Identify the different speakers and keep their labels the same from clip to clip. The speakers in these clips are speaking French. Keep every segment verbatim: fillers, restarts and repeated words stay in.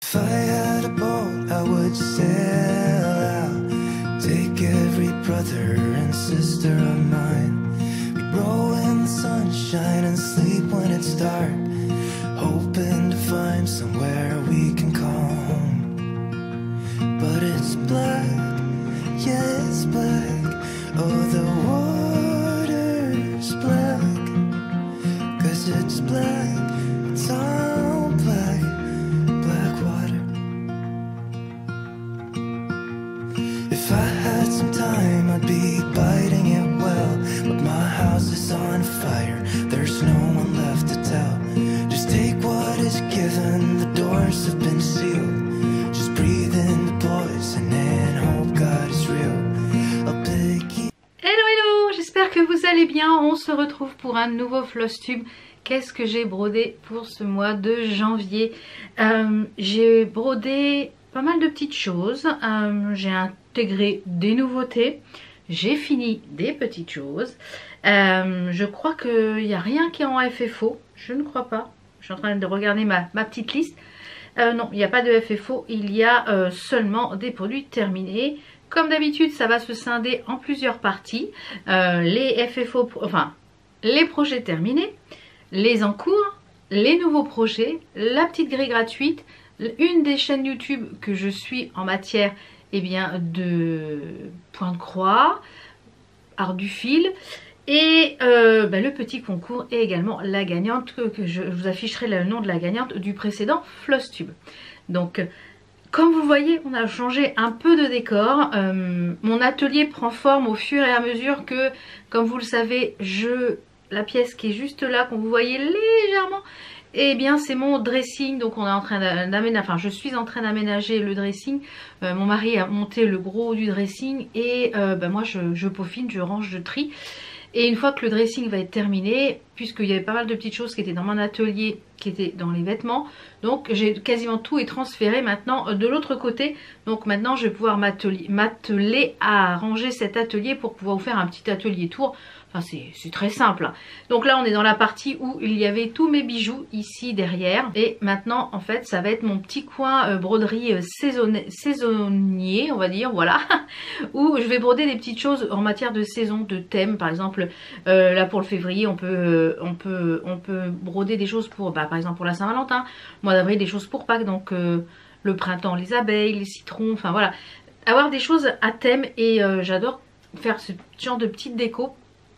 Speaker 1: If I had a boat, I would sail out, take every brother and sister of mine. We'd roll in the sunshine and sleep when it's dark, hoping to find somewhere we can call home. But it's black, yeah, it's black. Oh, the water's black, 'cause it's black, it's all black, black water. If I had some time, I'd be biting it well, but my house is on fire, there's no one left to tell. Just take what is given, the doors have been sealed. Just breathe in the poison and hope God is real. I'll pick you.
Speaker 2: Hello hello, j'espère que vous allez bien. On se retrouve pour un nouveau Flosstube. Qu'est-ce que j'ai brodé pour ce mois de janvier? euh, J'ai brodé pas mal de petites choses. euh, J'ai intégré des nouveautés. J'ai fini des petites choses. euh, Je crois qu'il n'y a rien qui est en F F O. Je ne crois pas. Je suis en train de regarder ma, ma petite liste. euh, Non, il n'y a pas de F F O. Il y a euh, seulement des produits terminés. Comme d'habitude, ça va se scinder en plusieurs parties. Euh, les F F O, enfin, les projets terminés, les en cours, les nouveaux projets, la petite grille gratuite, une des chaînes YouTube que je suis en matière eh bien, de point de croix, art du fil, et euh, bah, le petit concours et également la gagnante, que, que je, je vous afficherai le nom de la gagnante du précédent Flosstube. Donc, comme vous voyez, on a changé un peu de décor. Euh, mon atelier prend forme au fur et à mesure que, comme vous le savez, je... la pièce qui est juste là, qu'on vous voyez légèrement, et eh bien c'est mon dressing. Donc on est en train d'aménager, enfin je suis en train d'aménager le dressing. Euh, mon mari a monté le gros du dressing et euh, bah, moi je, je peaufine, je range, je trie. Et une fois que le dressing va être terminé, puisqu'il y avait pas mal de petites choses qui étaient dans mon atelier, qui étaient dans les vêtements, donc j'ai quasiment tout est transféré maintenant de l'autre côté. Donc maintenant je vais pouvoir m'atteler à ranger cet atelier pour pouvoir vous faire un petit atelier tour. Enfin c'est très simple. Donc là on est dans la partie où il y avait tous mes bijoux ici derrière. Et maintenant en fait ça va être mon petit coin euh, broderie euh, saisonnier, saisonnier on va dire, voilà. Où je vais broder des petites choses en matière de saison, de thème. Par exemple euh, là pour le février on peut, euh, on peut, on peut broder des choses pour, bah, par exemple pour la Saint-Valentin. Mois d'avril des choses pour Pâques, donc euh, le printemps les abeilles, les citrons, enfin voilà. Avoir des choses à thème et euh, j'adore faire ce genre de petite déco.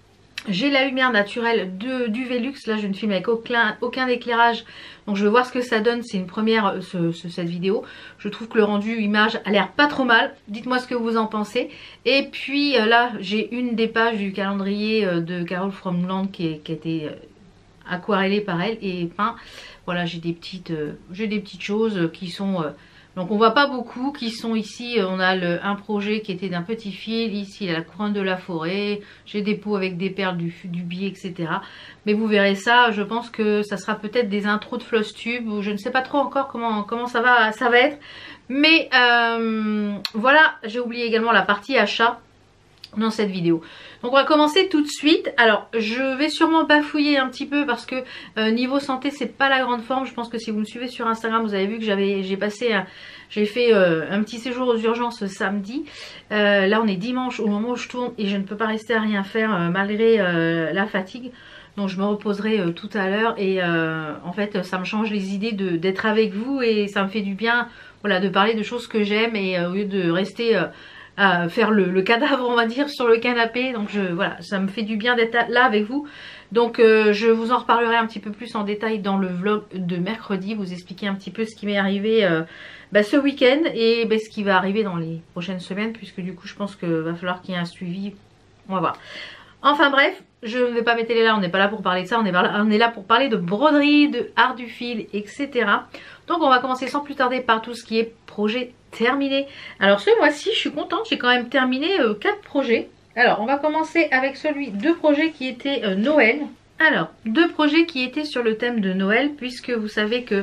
Speaker 2: J'ai la lumière naturelle de, du Velux, là je ne filme avec aucun, aucun éclairage, donc je vais voir ce que ça donne, c'est une première ce, ce, cette vidéo. Je trouve que le rendu image a l'air pas trop mal, dites-moi ce que vous en pensez. Et puis euh, là j'ai une des pages du calendrier euh, de Carole Fromland qui, est, qui a été euh, aquarellée par elle et peint. Voilà, j'ai des petites euh, j'ai des petites choses qui sont... Euh, donc on voit pas beaucoup, qui sont ici. On a le, un projet qui était d'un petit fil, ici il y a la couronne de la forêt, j'ai des pots avec des perles du, du biais, et cetera. Mais vous verrez ça, je pense que ça sera peut-être des intros de Flosstube, ou je ne sais pas trop encore comment, comment ça, va, ça va être. Mais euh, voilà, j'ai oublié également la partie achat dans cette vidéo. Donc on va commencer tout de suite. Alors je vais sûrement bafouiller un petit peu parce que euh, niveau santé c'est pas la grande forme. Je pense que si vous me suivez sur Instagram vous avez vu que j'avais j'ai passé un, j'ai fait euh, un petit séjour aux urgences samedi. Euh, là on est dimanche au moment où je tourne et je ne peux pas rester à rien faire euh, malgré euh, la fatigue. Donc je me reposerai euh, tout à l'heure et euh, en fait ça me change les idées de d'être avec vous et ça me fait du bien, voilà, de parler de choses que j'aime et euh, au lieu de rester euh, à faire le, le cadavre on va dire sur le canapé. Donc je, voilà, ça me fait du bien d'être là avec vous. Donc euh, je vous en reparlerai un petit peu plus en détail dans le vlog de mercredi, vous expliquer un petit peu ce qui m'est arrivé euh, bah, ce week-end et bah, ce qui va arriver dans les prochaines semaines, puisque du coup je pense qu'il va falloir qu'il y ait un suivi, on va voir. Enfin bref, je ne vais pas m'étaler là, on n'est pas là pour parler de ça, on est, là, on est là pour parler de broderie, de art du fil, et cetera. Donc on va commencer sans plus tarder par tout ce qui est projet terminé. Alors ce mois-ci je suis contente, j'ai quand même terminé euh, quatre projets. Alors on va commencer avec celui, deux projets qui étaient euh, Noël. Alors deux projets qui étaient sur le thème de Noël, puisque vous savez que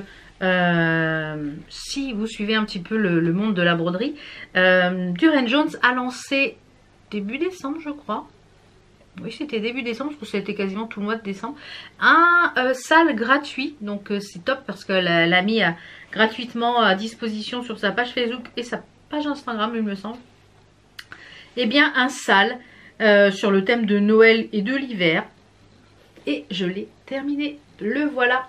Speaker 2: euh, si vous suivez un petit peu le, le monde de la broderie, euh, Durand Jones a lancé début décembre je crois, oui c'était début décembre, je pense que c'était quasiment tout le mois de décembre, un euh, sale gratuit, donc euh, c'est top parce qu'elle l'a mis à, gratuitement à disposition sur sa page Facebook et sa page Instagram il me semble. Et bien un sale euh, sur le thème de Noël et de l'hiver, et je l'ai terminé, le voilà,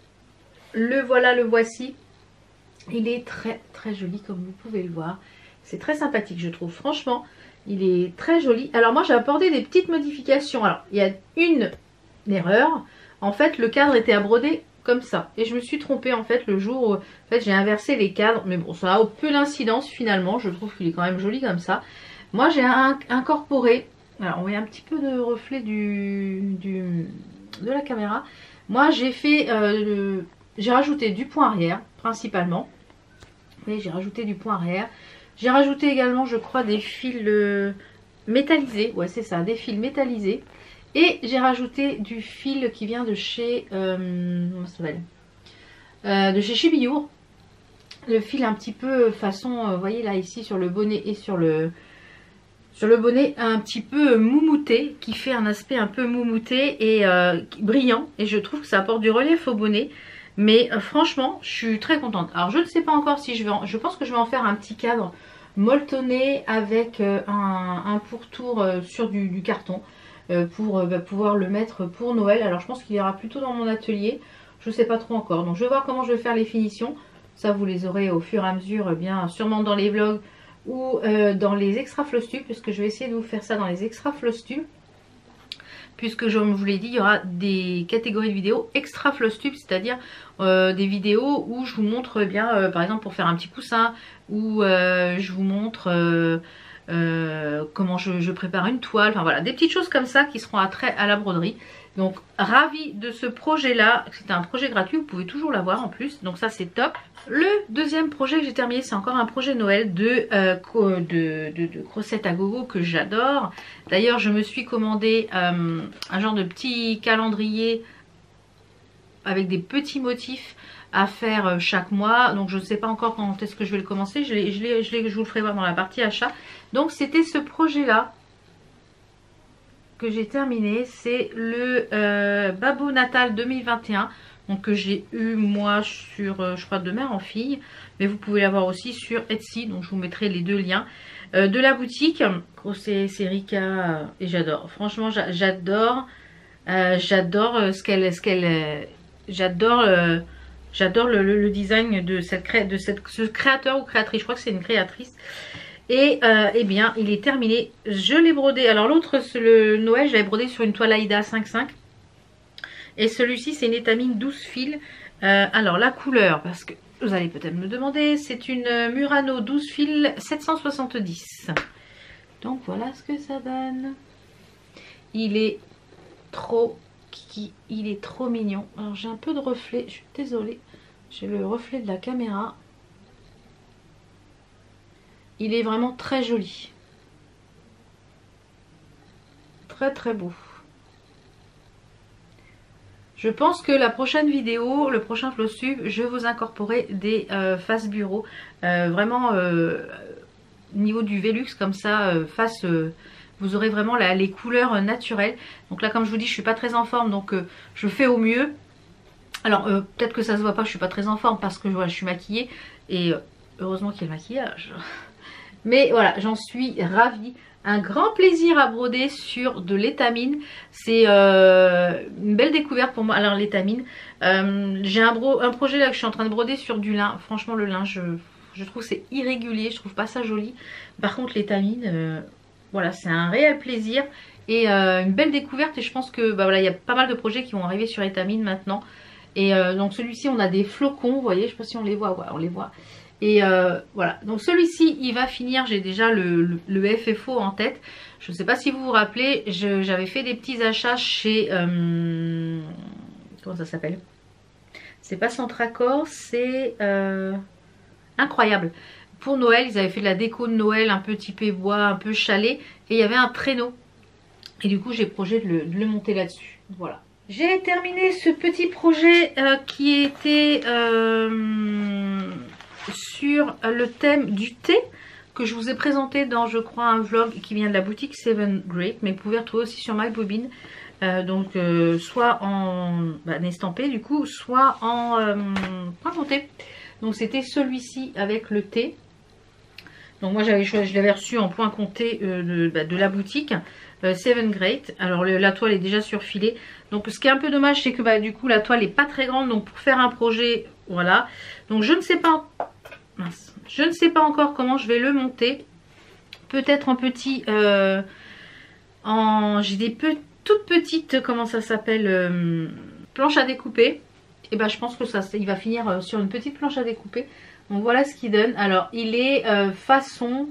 Speaker 2: le voilà, le voici. Il est très très joli comme vous pouvez le voir, c'est très sympathique je trouve, franchement. Il est très joli. Alors moi j'ai apporté des petites modifications. Alors il y a une erreur. En fait le cadre était à broder comme ça. Et je me suis trompée en fait le jour où en fait, j'ai inversé les cadres. Mais bon ça a peu d'incidence finalement. Je trouve qu'il est quand même joli comme ça. Moi j'ai incorporé. Alors on voit un petit peu de reflet du, du, de la caméra. Moi j'ai fait... Euh, j'ai rajouté du point arrière principalement. Vous voyez j'ai rajouté du point arrière. J'ai rajouté également, je crois, des fils euh, métallisés. Ouais, c'est ça, des fils métallisés. Et j'ai rajouté du fil qui vient de chez... Euh, comment ça s'appelle euh, de chez Chibiour. Le fil un petit peu façon, vous euh, voyez là, ici, sur le bonnet et sur le... Sur le bonnet, un petit peu moumouté, qui fait un aspect un peu moumouté et euh, brillant. Et je trouve que ça apporte du relief au bonnet. Mais euh, franchement, je suis très contente. Alors, je ne sais pas encore si je vais... En... Je pense que je vais en faire un petit cadre molletonné avec euh, un, un pourtour euh, sur du, du carton euh, pour euh, bah, pouvoir le mettre pour Noël. Alors, je pense qu'il ira plutôt dans mon atelier. Je ne sais pas trop encore. Donc, je vais voir comment je vais faire les finitions. Ça, vous les aurez au fur et à mesure, bien sûrement dans les vlogs ou euh, dans les extra Flosstube, puisque je vais essayer de vous faire ça dans les extra Flosstube. Puisque je vous l'ai dit, il y aura des catégories de vidéos extra Flosstube, c'est-à-dire euh, des vidéos où je vous montre bien, euh, par exemple pour faire un petit coussin, où euh, je vous montre euh, euh, comment je, je prépare une toile, enfin voilà, des petites choses comme ça qui seront attraits à la broderie. Donc ravie de ce projet-là, c'était un projet gratuit, vous pouvez toujours l'avoir en plus, donc ça c'est top. Le deuxième projet que j'ai terminé, c'est encore un projet Noël de, euh, de, de, de Crocette à gogo que j'adore. D'ailleurs, je me suis commandé euh, un genre de petit calendrier avec des petits motifs à faire chaque mois. Donc, je ne sais pas encore quand est-ce que je vais le commencer. Je, les, je, les, je, les, je vous le ferai voir dans la partie achat. Donc, c'était ce projet-là que j'ai terminé. C'est le euh, Babou Natal deux mille vingt et un. Donc que j'ai eu moi sur, euh, je crois, de mère en fille. Mais vous pouvez l'avoir aussi sur Etsy. Donc je vous mettrai les deux liens. Euh, de la boutique. C'est Rika. Et j'adore. Franchement, j'adore. Euh, j'adore ce qu'elle... ce qu'elle J'adore euh, j'adore le, le, le design de, cette cré, de cette, ce créateur ou créatrice. Je crois que c'est une créatrice. Et euh, eh bien, il est terminé. Je l'ai brodé. Alors l'autre, le Noël, je l'avais brodé sur une toile Aïda cinq cinq. Et celui-ci, c'est une étamine douze fils. Euh, alors, la couleur, parce que vous allez peut-être me demander, c'est une Murano douze fils sept cent soixante-dix. Donc, voilà ce que ça donne. Il est trop kiki, il est trop mignon. Alors, j'ai un peu de reflet, je suis désolée. J'ai le reflet de la caméra. Il est vraiment très joli. Très, très beau. Je pense que la prochaine vidéo, le prochain Flosstube, je vais vous incorporer des euh, faces bureau. Euh, vraiment, euh, niveau du Velux, comme ça, euh, face, euh, vous aurez vraiment la, les couleurs naturelles. Donc là, comme je vous dis, je suis pas très en forme, donc euh, je fais au mieux. Alors, euh, peut-être que ça se voit pas, je suis pas très en forme parce que voilà, je suis maquillée. Et euh, heureusement qu'il y a le maquillage. Mais voilà, j'en suis ravie. Un grand plaisir à broder sur de l'étamine. C'est euh, une belle découverte pour moi. Alors l'étamine, euh, j'ai un, un projet là que je suis en train de broder sur du lin. Franchement le lin, je, je trouve c'est irrégulier. Je trouve pas ça joli. Par contre l'étamine, euh, voilà, c'est un réel plaisir. Et euh, une belle découverte. Et je pense que bah, voilà, il y a pas mal de projets qui vont arriver sur étamine maintenant. Et euh, donc celui-ci, on a des flocons. Vous voyez, je sais pas si on les voit. Ouais, on les voit. Et euh, voilà, donc celui-ci il va finir, j'ai déjà le, le, le F F O en tête. Je ne sais pas si vous vous rappelez, j'avais fait des petits achats chez... Euh, comment ça s'appelle? C'est pas Centracor, c'est euh, Incroyable. Pour Noël, ils avaient fait de la déco de Noël un peu typé bois, un peu chalet. Et il y avait un traîneau. Et du coup j'ai projet de le, de le monter là-dessus. Voilà. J'ai terminé ce petit projet euh, qui était... Euh, sur le thème du thé que je vous ai présenté dans, je crois, un vlog qui vient de la boutique Seven Great, mais vous pouvez retrouver aussi sur MyBobine. Euh, donc euh, soit en bah, estampé du coup, soit en euh, point compté. Donc c'était celui-ci avec le T. Donc moi j'avais choisi, je l'avais reçu en point compté euh, de, bah, de la boutique euh, Seven Great. Alors le, la toile est déjà surfilée. Donc ce qui est un peu dommage, c'est que bah, du coup la toile est pas très grande. Donc pour faire un projet, voilà. Donc je ne sais pas, mince, je ne sais pas encore comment je vais le monter. Peut-être en petit, euh, en j'ai des petits toute petite, comment ça s'appelle, euh, planche à découper. Et ben je pense que ça, il va finir euh, sur une petite planche à découper. Donc voilà ce qu'il donne. Alors il est euh, façon,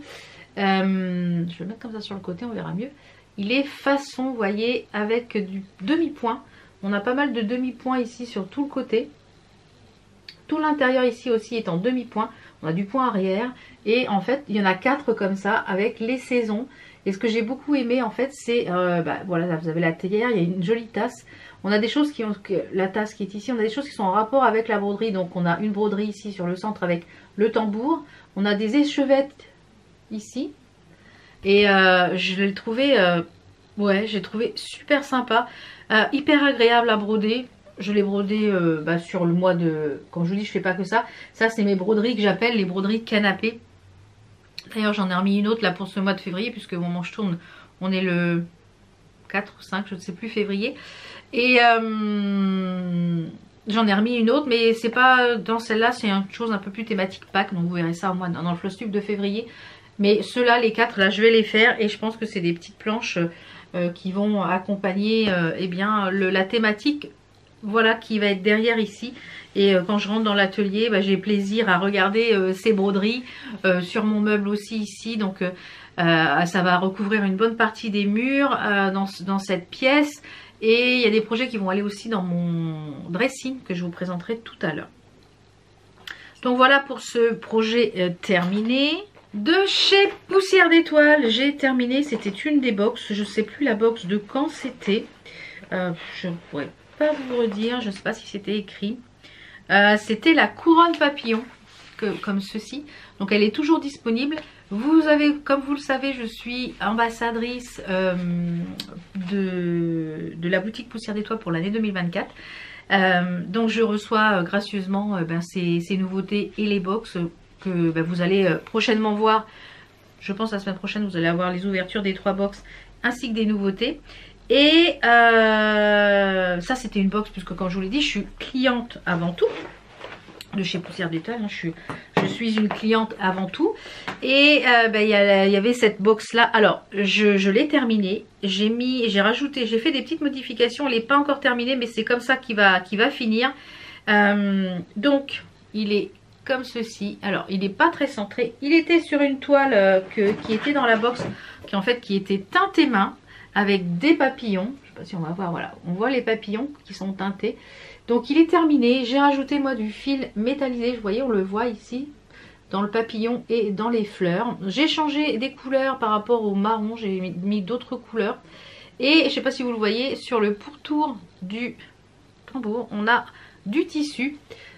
Speaker 2: euh, je vais le mettre comme ça sur le côté, on verra mieux. Il est façon, vous voyez, avec du demi-point. On a pas mal de demi-points ici sur tout le côté. Tout l'intérieur ici aussi est en demi-point. On a du point arrière. Et en fait, il y en a quatre comme ça avec les saisons. Et ce que j'ai beaucoup aimé en fait, c'est, euh, bah, voilà, là, vous avez la théière, il y a une jolie tasse. On a des choses qui ont, la tasse qui est ici, on a des choses qui sont en rapport avec la broderie. Donc on a une broderie ici sur le centre avec le tambour. On a des échevettes ici. Et euh, je l'ai trouvé, euh, ouais, j'ai trouvé super sympa. Euh, hyper agréable à broder. Je l'ai brodé euh, bah, sur le mois de... Quand je vous dis, je fais pas que ça. Ça, c'est mes broderies que j'appelle les broderies canapé. D'ailleurs, j'en ai remis une autre là pour ce mois de février, puisque au moment où je tourne, on est le quatre ou cinq, je ne sais plus, février. Et euh, j'en ai remis une autre, mais c'est pas dans celle-là, c'est une chose un peu plus thématique Pâques. Donc vous verrez ça au mois dans le Flosstube de février. Mais ceux-là, les quatre, là, je vais les faire. Et je pense que c'est des petites planches euh, qui vont accompagner euh, eh bien, le, la thématique. Voilà qui va être derrière ici. Et euh, quand je rentre dans l'atelier, bah, j'ai plaisir à regarder euh, ces broderies euh, sur mon meuble aussi ici. Donc euh, euh, ça va recouvrir une bonne partie des murs euh, dans, dans cette pièce. Et il y a des projets qui vont aller aussi dans mon dressing que je vous présenterai tout à l'heure. Donc voilà pour ce projet euh, terminé. De chez Poussière d'Étoiles, j'ai terminé. C'était une des box. Je ne sais plus la box de quand c'était. Euh, je ne pourrais pas vous redire. Je ne sais pas si c'était écrit. Euh, c'était la couronne papillon, que, comme ceci. Donc elle est toujours disponible. Vous avez, comme vous le savez, je suis ambassadrice euh, de, de la boutique Poussière d'Étoiles pour l'année deux mille vingt-quatre. Euh, donc je reçois euh, gracieusement euh, ben, ces, ces nouveautés et les box que ben, vous allez euh, prochainement voir. Je pense la semaine prochaine, vous allez avoir les ouvertures des trois box ainsi que des nouveautés. Et euh, ça c'était une box puisque comme je vous l'ai dit, je suis cliente avant tout de chez Poussière d'Étoiles. Hein, je, suis, je suis une cliente avant tout. Et euh, ben, y, a, y avait cette box là. Alors je, je l'ai terminée. J'ai mis, j'ai rajouté, j'ai fait des petites modifications. Elle n'est pas encore terminée, mais c'est comme ça qu'il va, qu'il va finir. Euh, donc il est comme ceci. Alors il n'est pas très centré. Il était sur une toile euh, que, qui était dans la box, qui en fait qui était teintée main, avec des papillons. Je ne sais pas si on va voir, voilà, on voit les papillons qui sont teintés. Donc il est terminé. J'ai rajouté moi du fil métallisé, vous voyez, on le voit ici dans le papillon et dans les fleurs. J'ai changé des couleurs par rapport au marron, j'ai mis, mis d'autres couleurs. Et je ne sais pas si vous le voyez, sur le pourtour du tambour, on a du tissu.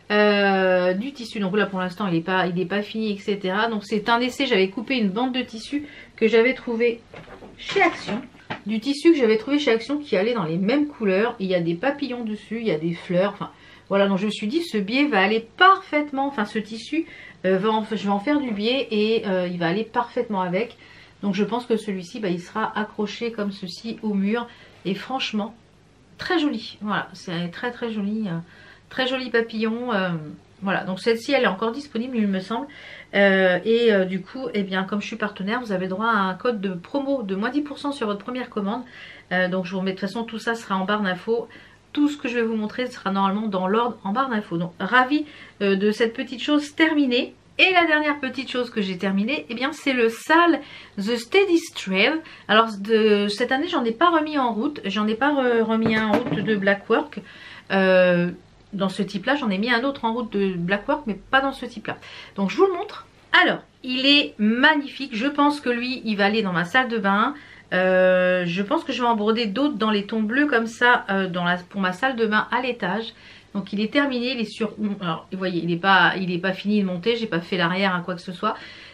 Speaker 2: Euh, du tissu, donc là pour l'instant il n'est pas, il n'est pas fini, et cetera. Donc c'est un essai, j'avais coupé une bande de tissu que j'avais trouvé chez Action. Du tissu que j'avais trouvé chez Action qui allait dans les mêmes couleurs. Il y a des papillons dessus, il y a des fleurs. Enfin voilà, donc je me suis dit ce biais va aller parfaitement. Enfin ce tissu, euh, va en, je vais en faire du biais et euh, il va aller parfaitement avec. Donc je pense que celui-ci, bah, il sera accroché comme ceci au mur. Et franchement, très joli. Voilà, c'est très très joli. Euh, très joli papillon. Euh, voilà, donc celle-ci elle est encore disponible il me semble. Euh, et euh, du coup, eh bien, comme je suis partenaire, vous avez droit à un code de promo de moins dix pour cent sur votre première commande. Euh, donc je vous remets, de toute façon tout ça sera en barre d'infos. Tout ce que je vais vous montrer sera normalement dans l'ordre en barre d'infos. Donc ravi euh, de cette petite chose terminée. Et la dernière petite chose que j'ai terminée, eh bien c'est le sale The Steady Trail. Alors de, cette année j'en ai pas remis en route. J'en ai pas re, remis un en route de Blackwork. Euh, Dans ce type là, j'en ai mis un autre en route de Blackwork, mais pas dans ce type là. Donc je vous le montre. Alors, il est magnifique. Je pense que lui, il va aller dans ma salle de bain. Euh, je pense que je vais en broder d'autres dans les tons bleus comme ça euh, dans la, pour ma salle de bain à l'étage. Donc il est terminé, il est sur... Alors vous voyez, il n'est pas, il est pas fini de monter, j'ai pas fait l'arrière, hein, quoi que ce soit.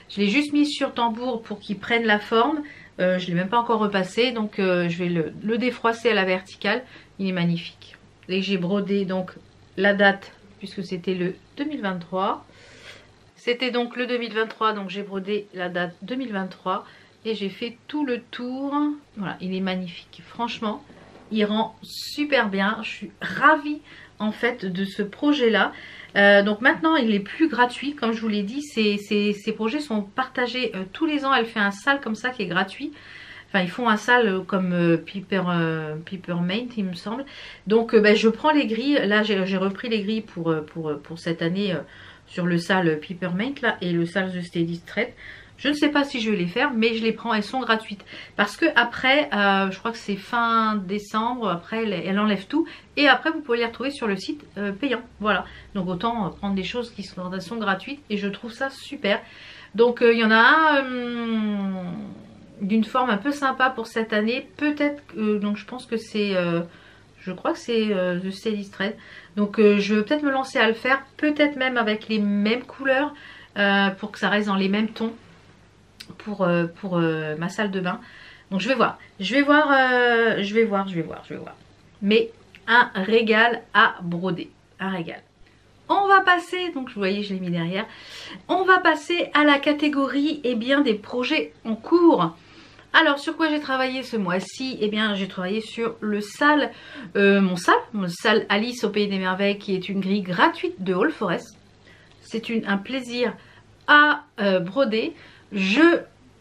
Speaker 2: Je l'ai juste mis sur tambour pour qu'il prenne la forme. Euh, je ne l'ai même pas encore repassé, donc euh, je vais le, le défroisser à la verticale. Il est magnifique. Et j'ai brodé donc la date, puisque c'était le deux mille vingt-trois. C'était donc le deux mille vingt-trois, donc j'ai brodé la date deux mille vingt-trois. Et j'ai fait tout le tour. Voilà, il est magnifique. Franchement, il rend super bien. Je suis ravie en fait de ce projet-là. Euh, donc maintenant, il est plus gratuit. Comme je vous l'ai dit, ces, ces, ces projets sont partagés euh, tous les ans. Elle fait un sale comme ça qui est gratuit. Enfin, ils font un sale euh, comme euh, Piper, euh, Peppermint, il me semble. Donc, euh, ben, je prends les grilles. Là, j'ai repris les grilles pour, pour, pour cette année euh, sur le sale Peppermint là, et le sale The Steady Thread. Je ne sais pas si je vais les faire, mais je les prends, elles sont gratuites. Parce que après, euh, je crois que c'est fin décembre, après elle, elle enlève tout. Et après, vous pouvez les retrouver sur le site euh, payant. Voilà, donc autant euh, prendre des choses qui sont, sont gratuites. Et je trouve ça super. Donc il euh, y en a un euh, d'une forme un peu sympa pour cette année. Peut-être, euh, donc je pense que c'est... Euh, je crois que c'est euh, The Steady Thread. Donc euh, je vais peut-être me lancer à le faire. Peut-être même avec les mêmes couleurs. Euh, pour que ça reste dans les mêmes tons. pour, euh, pour euh, ma salle de bain. Donc je vais voir. Je vais voir, euh, je vais voir, je vais voir, je vais voir. Mais un régal à broder. Un régal. On va passer, donc vous voyez, je l'ai mis derrière. On va passer à la catégorie eh bien, des projets en cours. Alors, sur quoi j'ai travaillé ce mois-ci? Eh bien, j'ai travaillé sur le sale, euh, mon sale, mon sale Alice au Pays des Merveilles, qui est une grille gratuite de All Forest. C'est un plaisir à euh, broder. Je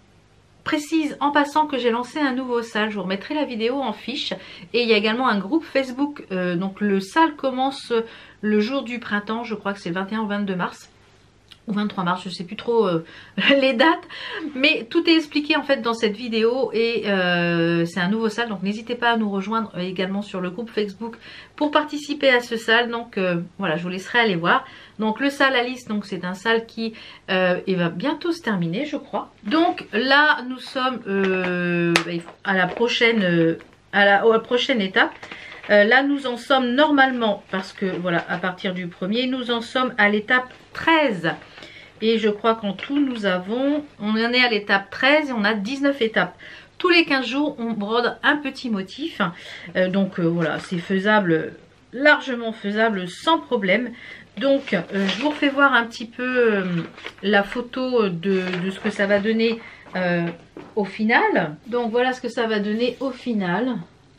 Speaker 2: précise en passant que j'ai lancé un nouveau sale. Je vous remettrai la vidéo en fiche. Et il y a également un groupe Facebook. Euh, donc le sale commence le jour du printemps. Je crois que c'est le vingt et un ou vingt-deux mars. Ou vingt-trois mars, je ne sais plus trop euh, les dates. Mais tout est expliqué en fait dans cette vidéo. Et euh, c'est un nouveau sale. Donc n'hésitez pas à nous rejoindre euh, également sur le groupe Facebook pour participer à ce sale. Donc euh, voilà, je vous laisserai aller voir. Donc le sale Alice, donc c'est un sale qui euh, il va bientôt se terminer, je crois. Donc là, nous sommes euh, à la prochaine, euh, à, la, à la prochaine étape. Euh, là, nous en sommes normalement, parce que voilà, à partir du premier, nous en sommes à l'étape treize. Et je crois qu'en tout, nous avons, on en est à l'étape treize et on a dix-neuf étapes. Tous les quinze jours, on brode un petit motif. Euh, donc euh, voilà, c'est faisable, largement faisable, sans problème. Donc, euh, je vous refais voir un petit peu euh, la photo de, de ce que ça va donner euh, au final. Donc, voilà ce que ça va donner au final.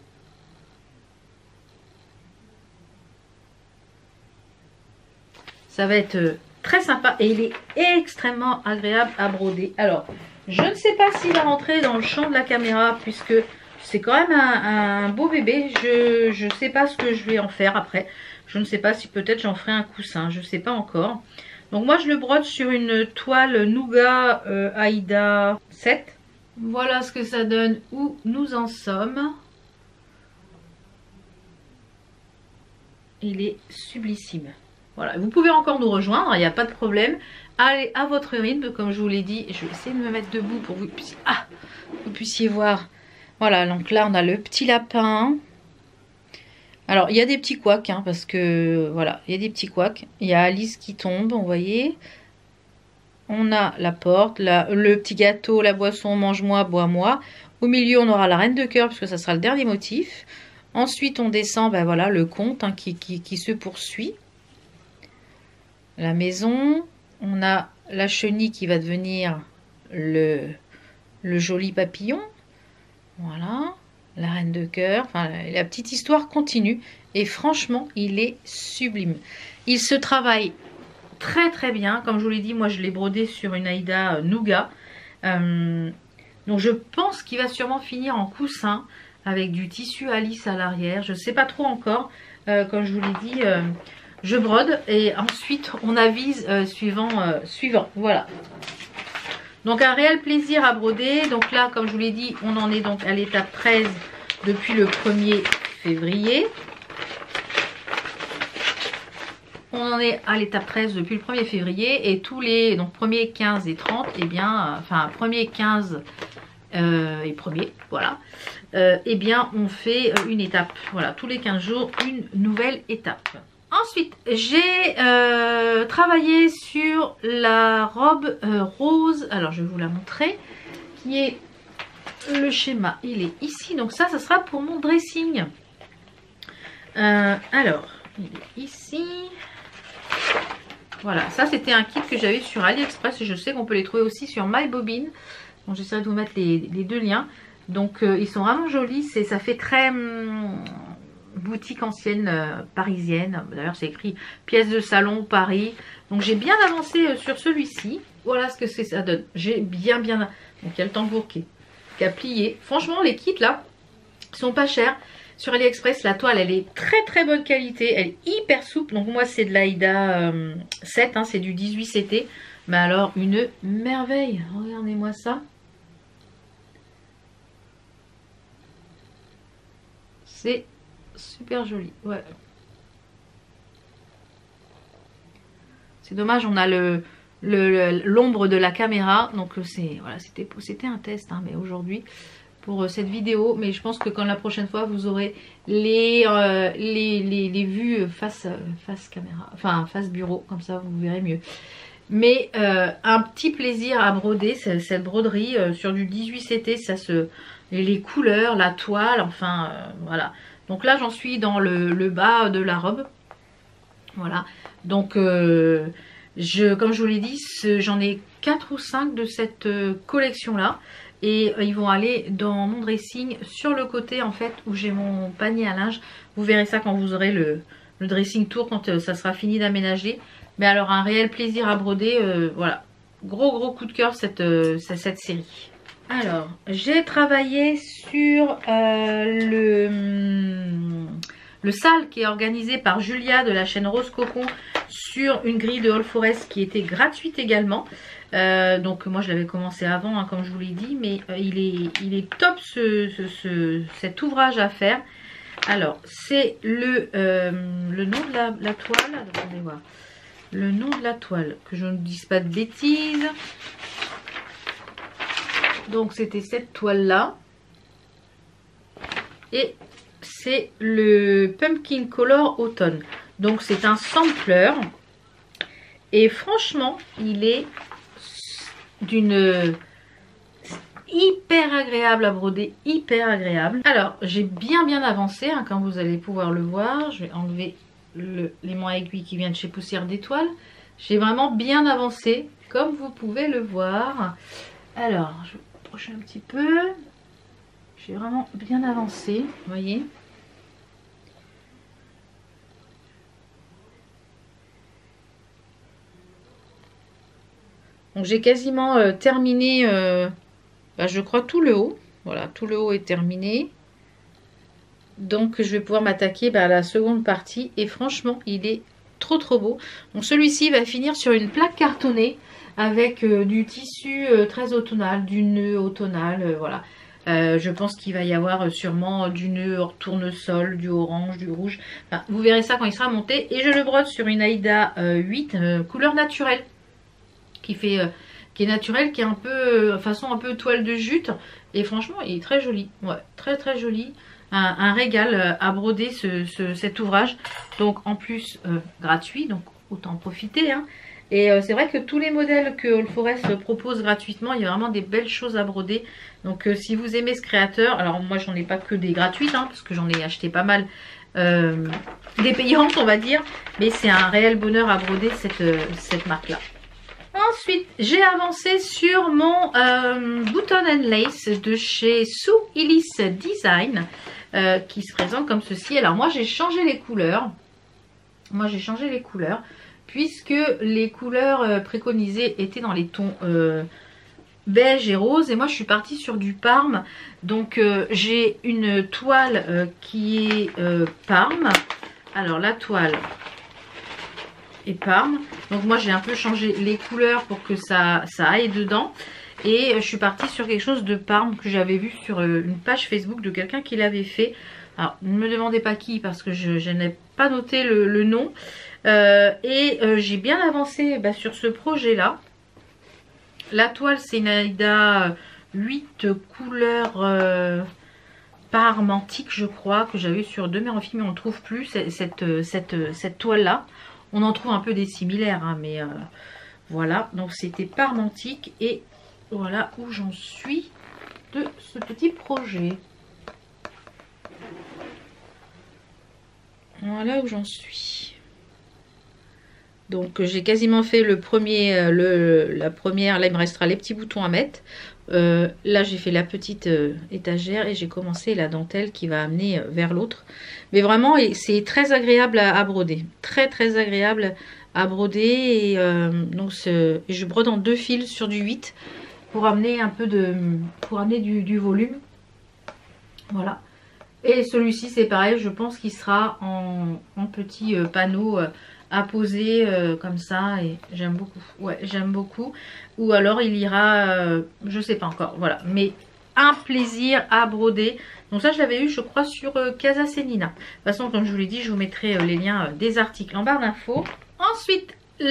Speaker 2: Ça va être euh, très sympa et il est extrêmement agréable à broder. Alors, je ne sais pas s'il va rentrer dans le champ de la caméra puisque c'est quand même un, un beau bébé. Je ne sais pas ce que je vais en faire après. Je ne sais pas si peut-être j'en ferai un coussin, je ne sais pas encore. Donc moi je le brode sur une toile Nougat euh, Aïda sept. Voilà ce que ça donne où nous en sommes. Il est sublissime. Voilà, vous pouvez encore nous rejoindre, il n'y a pas de problème. Allez à votre rythme, comme je vous l'ai dit. Je vais essayer de me mettre debout pour que vous puissiez, ah, vous puissiez voir. Voilà, donc là on a le petit lapin. Alors, il y a des petits couacs, hein, parce que, voilà, il y a des petits couacs. Il y a Alice qui tombe, vous voyez. On a la porte, la, le petit gâteau, la boisson, mange-moi, bois-moi. Au milieu, on aura la reine de cœur, puisque ça sera le dernier motif. Ensuite, on descend, ben voilà, le conte hein, qui, qui, qui se poursuit. La maison. On a la chenille qui va devenir le, le joli papillon. Voilà. La reine de cœur, enfin la, la petite histoire continue et franchement il est sublime. Il se travaille très très bien, comme je vous l'ai dit, moi je l'ai brodé sur une Aïda Nougat. Euh, donc je pense qu'il va sûrement finir en coussin avec du tissu Alice à l'arrière, je ne sais pas trop encore, euh, comme je vous l'ai dit, euh, je brode et ensuite on avise euh, suivant, euh, suivant, voilà. Donc un réel plaisir à broder. Donc là, comme je vous l'ai dit, on en est donc à l'étape treize depuis le premier février. On en est à l'étape treize depuis le premier février. Et tous les donc premier, quinze et trente, eh bien, enfin premier, quinze euh, et premier, voilà. Euh, eh bien, on fait une étape. Voilà, tous les quinze jours, une nouvelle étape. Ensuite, j'ai euh, travaillé sur la robe euh, rose. Alors, je vais vous la montrer. Qui est le schéma. Il est ici. Donc ça, ça sera pour mon dressing. Euh, alors, il est ici. Voilà. Ça, c'était un kit que j'avais sur AliExpress. Je sais qu'on peut les trouver aussi sur MyBobine. Bon, j'essaierai de vous mettre les, les deux liens. Donc, euh, ils sont vraiment jolis. C'est, ça fait très... Hum, boutique ancienne euh, parisienne. D'ailleurs c'est écrit pièce de salon Paris. Donc j'ai bien avancé euh, sur celui-ci. Voilà ce que c'est, ça donne. J'ai bien bien... Donc il y a le tambour qui a plié. Franchement les kits là sont pas chers. Sur AliExpress la toile elle est très très bonne qualité. Elle est hyper souple. Donc moi c'est de l'Aïda euh, sept. Hein, c'est du dix-huit C T. Mais alors une merveille. Regardez-moi ça. C'est super joli, ouais. C'est dommage, on a le l'ombre de la caméra, donc c'est voilà, c'était c'était un test, hein, mais aujourd'hui pour euh, cette vidéo, mais je pense que quand la prochaine fois vous aurez les euh, les, les, les vues face face caméra, enfin face bureau, comme ça vous verrez mieux. Mais euh, un petit plaisir à broder cette broderie euh, sur du dix-huit C T, ça se les, les couleurs, la toile, enfin euh, voilà. Donc là j'en suis dans le, le bas de la robe. Voilà. Donc euh, je, comme je vous l'ai dit, j'en ai quatre ou cinq de cette euh, collection là. Et euh, ils vont aller dans mon dressing sur le côté en fait où j'ai mon panier à linge. Vous verrez ça quand vous aurez le, le dressing tour, quand euh, ça sera fini d'aménager. Mais alors un réel plaisir à broder. Euh, voilà. Gros gros coup de cœur cette, euh, cette série. Alors, j'ai travaillé sur euh, le, le sale qui est organisé par Julia de la chaîne Rose Cocon sur une grille de All Forest qui était gratuite également. Euh, donc moi je l'avais commencé avant, hein, comme je vous l'ai dit, mais euh, il, est, il est top ce, ce, ce, cet ouvrage à faire. Alors, c'est le, euh, le nom de la, la toile. Attendez voir. Le nom de la toile, que je ne dise pas de bêtises. Donc c'était cette toile là. Et c'est le Pumpkin Color Autumn. Donc c'est un sampler. Et franchement, il est d'une hyper agréable à broder, hyper agréable. Alors j'ai bien bien avancé, hein, comme vous allez pouvoir le voir. Je vais enlever le, l'aimant à aiguille qui vient de chez Poussière d'Étoile. J'ai vraiment bien avancé, comme vous pouvez le voir. Alors je vais approcher un petit peu. J'ai vraiment bien avancé, vous voyez. Donc j'ai quasiment euh, terminé, euh, bah, je crois, tout le haut. Voilà, tout le haut est terminé. Donc je vais pouvoir m'attaquer bah, à la seconde partie. Et franchement, il est trop trop beau. Donc celui-ci va finir sur une plaque cartonnée avec euh, du tissu euh, très automnal, du nœud automnal, euh, voilà. Euh, je pense qu'il va y avoir sûrement du nœud hors tournesol, du orange, du rouge. Enfin, vous verrez ça quand il sera monté. Et je le brode sur une Aïda euh, huit, euh, couleur naturelle. Qui, fait, euh, qui est naturelle, qui est un peu, euh, façon un peu toile de jute. Et franchement, il est très joli. Ouais, très très joli. Un, un régal euh, à broder ce, ce, cet ouvrage. Donc en plus, euh, gratuit. Donc autant en profiter, hein. Et euh, c'est vrai que tous les modèles que All Forest propose gratuitement, il y a vraiment des belles choses à broder. Donc euh, si vous aimez ce créateur, alors moi j'en ai pas que des gratuites, hein, parce que j'en ai acheté pas mal, euh, des payantes on va dire. Mais c'est un réel bonheur à broder cette, euh, cette marque là. Ensuite j'ai avancé sur mon euh, Button and Lace de chez Sue Ellis Design, euh, qui se présente comme ceci. Alors moi j'ai changé les couleurs. Moi j'ai changé les couleurs. Puisque les couleurs euh, préconisées étaient dans les tons euh, beige et rose. Et moi je suis partie sur du Parme. Donc euh, j'ai une toile euh, qui est euh, Parme. Alors la toile est Parme. Donc moi j'ai un peu changé les couleurs pour que ça, ça aille dedans. Et euh, je suis partie sur quelque chose de Parme que j'avais vu sur euh, une page Facebook de quelqu'un qui l'avait fait. Alors ne me demandez pas qui parce que je, je n'ai pas noté le, le nom. Euh, et euh, j'ai bien avancé bah, sur ce projet là. La toile c'est une Aïda huit couleurs euh, par Mantic, je crois, que j'avais eu sur Demeurant Film, mais on ne trouve plus cette, cette, cette, cette toile-là. On en trouve un peu des similaires, hein, mais euh, voilà. Donc c'était par Mantic et voilà où j'en suis de ce petit projet. Voilà où j'en suis. Donc j'ai quasiment fait le premier, le, la première, là il me restera les petits boutons à mettre. Euh, là j'ai fait la petite euh, étagère et j'ai commencé la dentelle qui va amener euh, vers l'autre. Mais vraiment c'est très agréable à, à broder. Très très agréable à broder. Et euh, donc je brode en deux fils sur du huit pour amener un peu de, pour amener du, du volume. Voilà. Et celui-ci c'est pareil, je pense qu'il sera en, en petit euh, panneau euh, à poser euh, comme ça, et j'aime beaucoup. Ouais, j'aime beaucoup. Ou alors il ira, euh, je sais pas encore, voilà. Mais un plaisir à broder. Donc ça je l'avais eu je crois sur euh, Casa Senina. De toute façon comme je vous l'ai dit, je vous mettrai euh, les liens euh, des articles en barre d'infos. Ensuite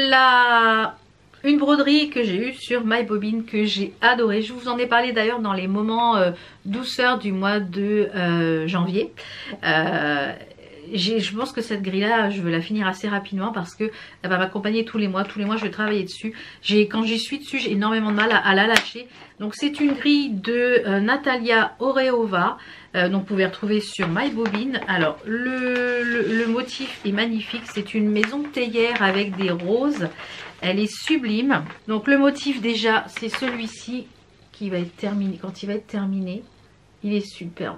Speaker 2: la... une broderie que j'ai eue sur MyBobine que j'ai adoré. Je vous en ai parlé d'ailleurs dans les moments euh, douceur du mois de euh, janvier. Euh, je pense que cette grille là je veux la finir assez rapidement parce que elle va m'accompagner tous les mois. Tous les mois je vais travailler dessus. Quand j'y suis dessus j'ai énormément de mal à, à la lâcher. Donc c'est une grille de euh, Natalia Oreova. Euh, donc vous pouvez retrouver sur MyBobine. Alors le, le, le motif est magnifique. C'est une maison théière avec des roses. Elle est sublime. Donc le motif déjà c'est celui-ci qui va être terminé. Quand il va être terminé, il est superbe.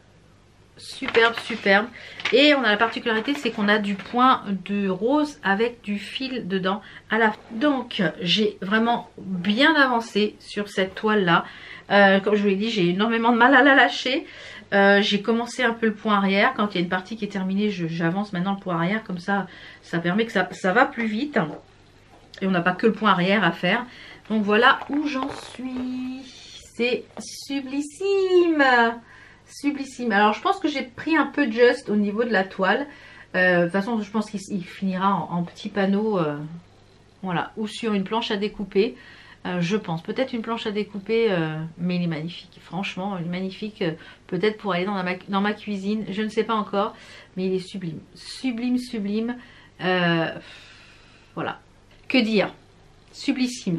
Speaker 2: Superbe, superbe. Et on a la particularité, c'est qu'on a du point de rose avec du fil dedans à la fin. Donc j'ai vraiment bien avancé sur cette toile là. Euh, comme je vous l'ai dit, j'ai énormément de mal à la lâcher. Euh, j'ai commencé un peu le point arrière. Quand il y a une partie qui est terminée, j'avance maintenant le point arrière. Comme ça, ça permet que ça, ça va plus vite. Et on n'a pas que le point arrière à faire. Donc voilà où j'en suis. C'est sublissime. Sublissime. Alors je pense que j'ai pris un peu juste au niveau de la toile. Euh, de toute façon je pense qu'il finira en, en petits panneaux. Euh, voilà. Ou sur une planche à découper. Euh, je pense. Peut-être une planche à découper. Euh, mais il est magnifique. Franchement il est magnifique. Euh, Peut-être pour aller dans ma, dans ma cuisine. Je ne sais pas encore. Mais il est sublime. Sublime, sublime. Euh, voilà. Que dire? Sublissime.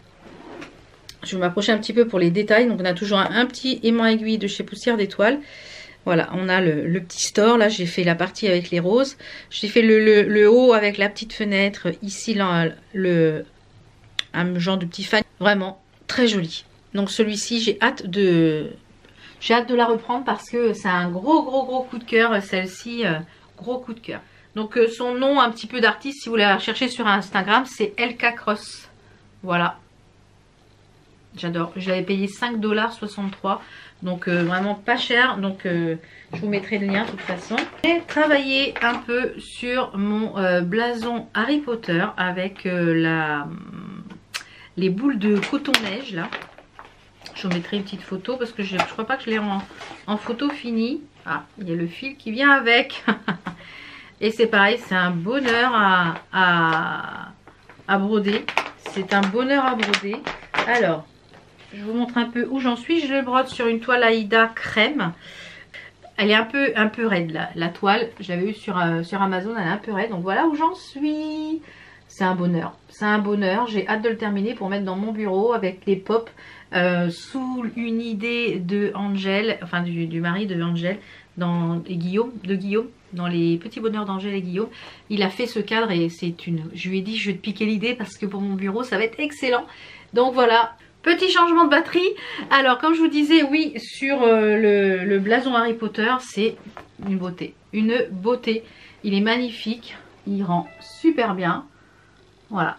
Speaker 2: Je vais m'approcher un petit peu pour les détails. Donc on a toujours un, un petit aimant aiguille de chez Poussière d'Étoile. Voilà, on a le, le petit store. Là j'ai fait la partie avec les roses. J'ai fait le, le, le haut avec la petite fenêtre. Ici là, le, un genre de petit fan. Vraiment très joli. Donc celui-ci j'ai hâte de... J'ai hâte de la reprendre parce que c'est un gros gros gros coup de cœur. Celle-ci, euh, gros coup de cœur. Donc euh, son nom un petit peu d'artiste, si vous la recherchez sur Instagram, c'est Elka Cross. Voilà. J'adore. Je l'avais payé cinq dollars soixante-trois. Donc euh, vraiment pas cher. Donc euh, je vous mettrai le lien de toute façon. J'ai travaillé un peu sur mon euh, blason Harry Potter avec euh, la, les boules de coton-neige là. Je vous mettrai une petite photo parce que je ne crois pas que je l'ai en, en photo finie. Ah, il y a le fil qui vient avec. Et c'est pareil, c'est un bonheur à, à, à broder. C'est un bonheur à broder. Alors, je vous montre un peu où j'en suis. Je le brode sur une toile Aïda crème. Elle est un peu, un peu raide la, la toile. Je l'avais eu sur, euh, sur Amazon, elle est un peu raide. Donc voilà où j'en suis. C'est un bonheur. C'est un bonheur. J'ai hâte de le terminer pour mettre dans mon bureau avec les pops. Euh, sous une idée de Angèle, enfin du, du mari de Angèle, dans, et Guillaume, de Guillaume, dans les petits bonheurs d'Angèle et Guillaume. Il a fait ce cadre et c'est une... Je lui ai dit je vais te piquer l'idée parce que pour mon bureau ça va être excellent. Donc voilà, petit changement de batterie. Alors comme je vous disais, oui, sur euh, le, le blason Harry Potter, c'est une beauté. Une beauté. Il est magnifique, il rend super bien. Voilà.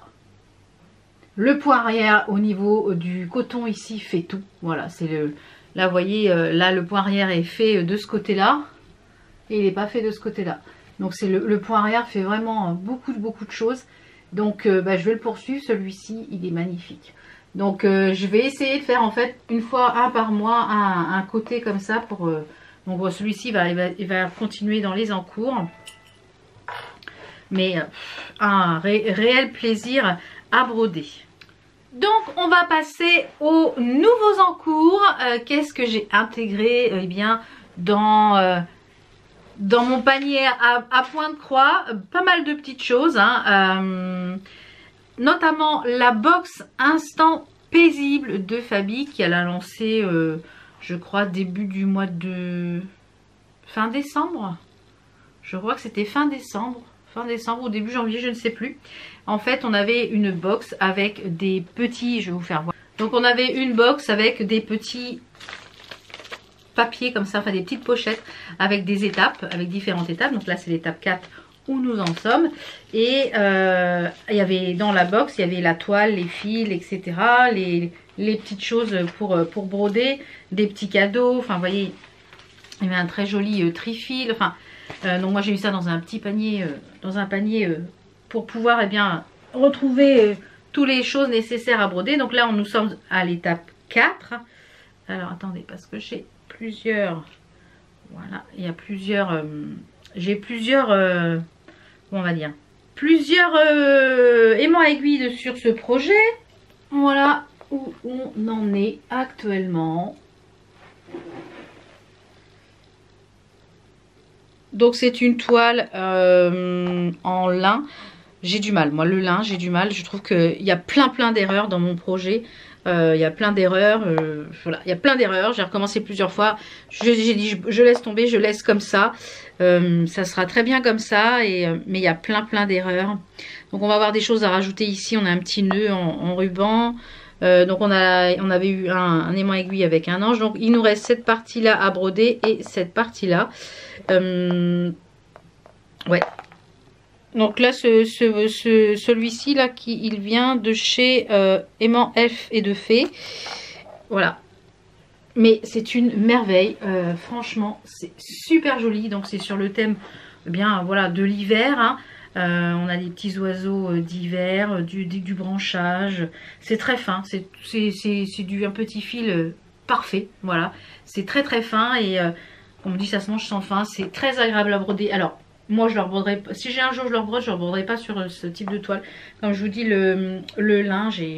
Speaker 2: Le point arrière au niveau du coton ici fait tout. Voilà, c'est le... Là, vous voyez, euh, là, le point arrière est fait de ce côté-là. Et il n'est pas fait de ce côté-là. Donc, c'est le, le point arrière fait vraiment beaucoup, beaucoup de choses. Donc, euh, bah, je vais le poursuivre. Celui-ci, il est magnifique. Donc, euh, je vais essayer de faire, en fait, une fois, un par mois, un, un côté comme ça. pour. Euh... Donc, bon, celui-ci, va, il, va, il va continuer dans les encours. Mais, euh, un ré, réel plaisir à broder. Donc on va passer aux nouveaux encours. Euh, Qu'est-ce que j'ai intégré? Eh bien dans, euh, dans mon panier à, à point de croix, pas mal de petites choses, hein, euh, notamment la box Instant Paisible de Fabi qui elle a lancé, euh, je crois, début du mois de fin décembre. Je crois que c'était fin décembre, fin décembre ou début janvier, je ne sais plus. En fait, on avait une box avec des petits, je vais vous faire voir. Donc on avait une box avec des petits papiers comme ça, enfin des petites pochettes avec des étapes, avec différentes étapes. Donc là c'est l'étape quatre où nous en sommes. Et euh, il y avait dans la box, il y avait la toile, les fils, et cetera. Les, les petites choses pour, pour broder, des petits cadeaux. Enfin vous voyez, il y avait un très joli euh, trifil. Enfin, euh, donc moi j'ai mis ça dans un petit panier, euh, dans un panier euh, pour pouvoir eh bien retrouver euh, toutes les choses nécessaires à broder. Donc là nous sommes à l'étape quatre. Alors attendez, parce que j'ai plusieurs, voilà, il y a plusieurs, euh, j'ai plusieurs, euh, on va dire, plusieurs euh, aimants à aiguille sur ce projet. Voilà où on en est actuellement. Donc c'est une toile euh, en lin. J'ai du mal, moi le lin, j'ai du mal. Je trouve qu'il y a plein plein d'erreurs dans mon projet. Euh, il y a plein d'erreurs. Euh, voilà, il y a plein d'erreurs. J'ai recommencé plusieurs fois. J'ai dit je, je laisse tomber, je laisse comme ça. Euh, ça sera très bien comme ça. Et, euh, mais il y a plein plein d'erreurs. Donc on va avoir des choses à rajouter ici. On a un petit nœud en, en ruban. Euh, donc on, a, on avait eu un, un aimant aiguille avec un ange. Donc il nous reste cette partie là à broder et cette partie là. Euh, ouais. Donc là, ce, ce, ce, celui-ci là, qui il vient de chez euh, Aimant Elf et de Fée. Voilà. Mais c'est une merveille. Euh, franchement, c'est super joli. Donc c'est sur le thème, eh bien voilà, de l'hiver. Hein. Euh, on a des petits oiseaux d'hiver, du, du, du branchage. C'est très fin. C'est du un petit fil euh, parfait. Voilà. C'est très très fin et euh, comme on dit, ça se mange sans fin. C'est très agréable à broder. Alors. Moi, je leur broderai pas. Si j'ai un jour, je leur brode, je leur broderai pas sur ce type de toile. Comme je vous dis, le, le lin, j'ai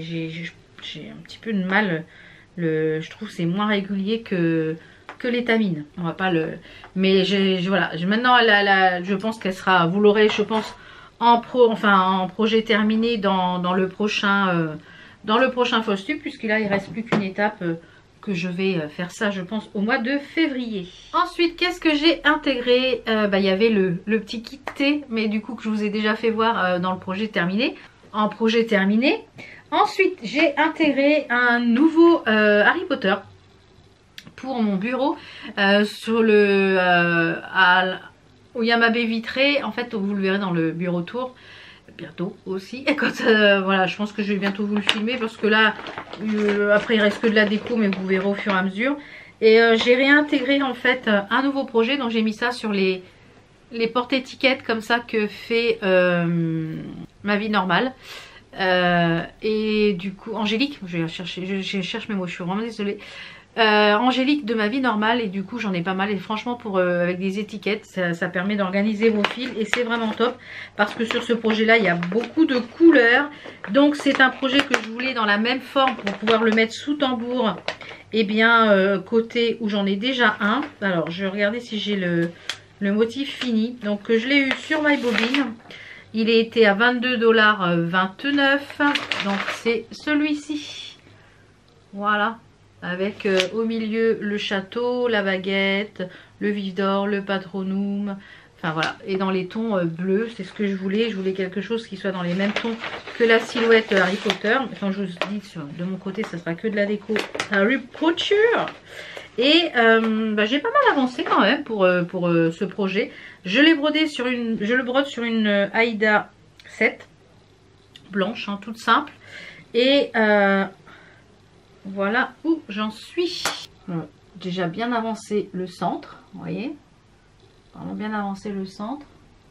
Speaker 2: un petit peu de mal. Le, je trouve que c'est moins régulier que, que l'étamine. On va pas le. Mais j'ai voilà. Maintenant, la, la, je pense qu'elle sera. Vous l'aurez, je pense, en pro, enfin en projet terminé dans, dans le prochain, euh, dans le prochain Faustube, puisque là, il reste plus qu'une étape. Euh, que je vais faire ça je pense au mois de février. Ensuite qu'est-ce que j'ai intégré, euh, bah, il y avait le, le petit kit thé, mais du coup que je vous ai déjà fait voir euh, dans le projet terminé, en projet terminé. Ensuite j'ai intégré un nouveau euh, Harry Potter pour mon bureau, euh, sur le euh, à, où il y a ma baie vitrée, en fait vous le verrez dans le bureau tour bientôt aussi. Et quand euh, voilà, je pense que je vais bientôt vous le filmer parce que là euh, après il reste que de la déco, mais vous verrez au fur et à mesure. Et euh, j'ai réintégré en fait un nouveau projet, donc j'ai mis ça sur les les porte-étiquettes comme ça que fait euh, Ma Vie Normale. Euh, et du coup Angélique, je vais chercher, je, je cherche mes mots, je suis vraiment désolée. Euh, Angélique de Ma Vie Normale, et du coup j'en ai pas mal et franchement pour euh, avec des étiquettes ça, ça permet d'organiser vos fils et c'est vraiment top parce que sur ce projet là il y a beaucoup de couleurs, donc c'est un projet que je voulais dans la même forme pour pouvoir le mettre sous tambour et bien euh, côté où j'en ai déjà un. Alors je vais regarder si j'ai le, le motif fini, donc je l'ai eu sur MyBobine, il était à vingt-deux dollars vingt-neuf, donc c'est celui-ci, voilà. Avec euh, au milieu le château, la baguette, le vif d'or, le patronum. Enfin voilà. Et dans les tons euh, bleus, c'est ce que je voulais. Je voulais quelque chose qui soit dans les mêmes tons que la silhouette Harry Potter. Quand je vous dis sur, de mon côté, ça sera que de la déco Harry Potter. Et euh, bah, j'ai pas mal avancé quand même pour, euh, pour euh, ce projet. Je l'ai brodé sur une. Je le brode sur une euh, Aïda sept. Blanche, hein, toute simple. Et euh, voilà où j'en suis. Bon, déjà bien avancé le centre, vous voyez, vraiment bien avancé le centre.